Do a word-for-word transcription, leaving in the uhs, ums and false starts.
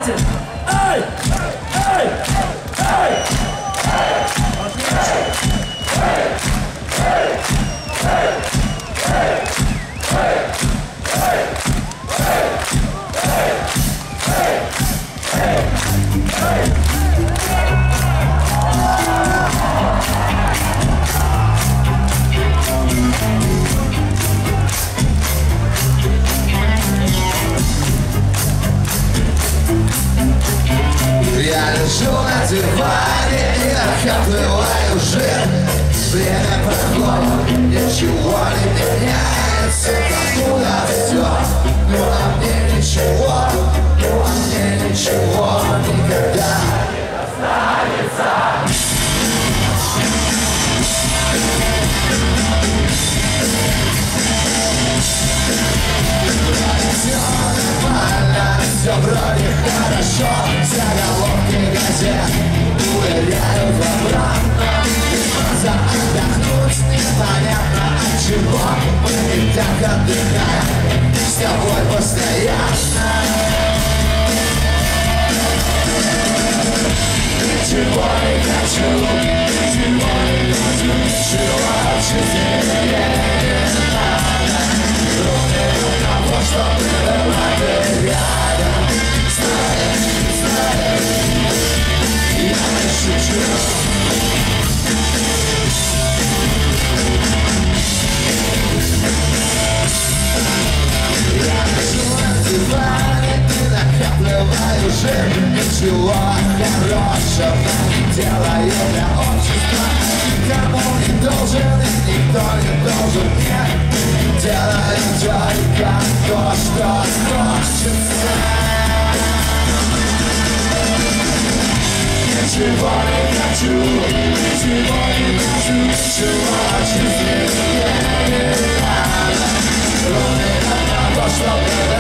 Эй! Эй! Эй! Я лежу на диване и охапливаю жир. Время проходит, ничего не меняется, покуда все. Ну а мне ничего, ну а мне ничего никогда не достанется. Все нормально, все вроде хорошо. Заголовки газет уверяют в обратном. Можно отдохнуть непонятно от чего. Мы и так отдыхаем с тобой постоянно. Ничего не хочу, ничего не хочу, ничего от жизни не надо. Кроме того, что было ты рядом. Знаешь, знаешь, я не шучу. Я лежу на диване и накапливаю жир. Ничего хорошего не делаю для общества. Никому не должен и никто не должен мне. Делаю только то, что хочется. Ничего не хочу, ничего не хочу, ничего от жизни не надо. Кроме того, что